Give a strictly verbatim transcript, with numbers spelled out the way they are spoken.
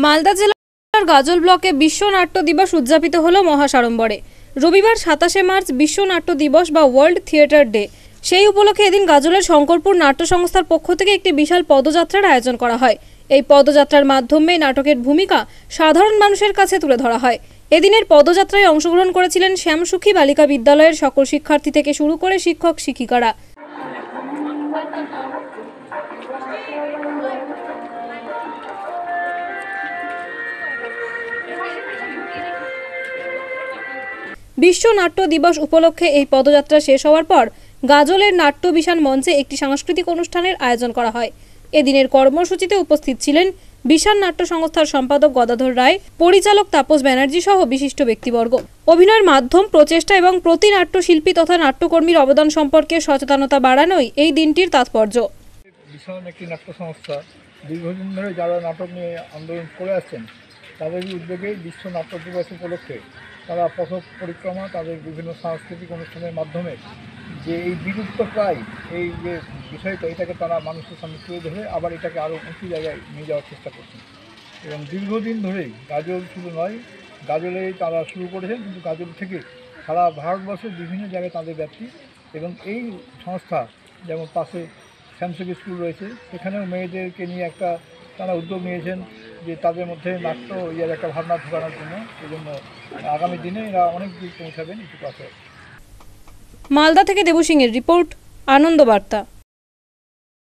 মালদা জেলার গাজল ব্লকে বিশ্ব নাট্য দিবস উদযাপিত হলো মহাসাড়ম্বরে। রবিবার সাতাশে মার্চ বিশ্ব নাট্য দিবস বা ওয়ার্ল্ড থিয়েটার ডে। সেই উপলক্ষে এদিন গাজলের শঙ্করপুর নাট্য সংস্থার পক্ষ থেকে একটি বিশাল পদযাত্রার আয়োজন করা হয়। এই পদযাত্রার মাধ্যমে নাটকের ভূমিকা সাধারণ মানুষের কাছে তুলে ধরা হয়। এদিনের পদযাত্রায় অংশগ্রহণ করেছিলেন শ্যামসুখী বালিকা বিদ্যালয়ের সকল শিক্ষার্থী থেকে শুরু করে শিক্ষক শিক্ষিকারা। বিশ্ব নাট্য দিবস উপলক্ষে এই পদযাত্রা শেষ হওয়ার পর গাজলের নাট্য বিশান মঞ্চে একটি সাংস্কৃতিক অনুষ্ঠানের আয়োজন করা হয়। এদিনের কর্মসূচিতে উপস্থিত ছিলেন বিশান নাট্য সংস্থার সম্পাদক গদাধর রায়, পরিচালক তাপস ব্যানার্জি সহ বিশিষ্ট ব্যক্তিবর্গ। অভিনয়ের মাধ্যম, প্রচেষ্টা এবং প্রতি নাট্যশিল্পী তথা নাট্যকর্মীর অবদান সম্পর্কে সচেতনতা বাড়ানোই এই দিনটির তাৎপর্য। বিশান একটি নাট্য সংস্থা দীর্ঘদিন ধরে যারা নাটক নিয়ে আন্দোলন করে আসছেন তাদের উদ্যোগে বিশ্ব নাট্য দিবস উপলক্ষে তারা পথ পরিক্রমা, তাদের বিভিন্ন সাংস্কৃতিক অনুষ্ঠানের মাধ্যমে যে এই বিলুপ্ত প্রায় এই যে বিষয়টা, এটাকে তারা মানুষের সামনে তুলে ধরে আবার এটাকে আরও উঁচু জায়গায় নিয়ে যাওয়ার চেষ্টা করছেন। এবং দীর্ঘদিন ধরেই গাজল শুধু নয়, গাজলে তারা শুরু করেছেন, কিন্তু গাজল থেকে সারা ভারতবর্ষের বিভিন্ন জায়গায় তাদের ব্যাপ্তি। এবং এই সংস্থা যেমন পাশে শ্যামসুখী স্কুল রয়েছে, সেখানেও মেয়েদেরকে নিয়ে একটা তারা উদ্যোগ নিয়েছেন যে তাদের মধ্যে নাট্য ইয়ার একটা ভাবনা ঢোকানোর জন্য। এই জন্য আগামী দিনে এরা অনেক দূর পৌঁছাবেন এটুকু আশা। মালদা থেকে দেবু সিংয়ের রিপোর্ট, আনন্দ বার্তা।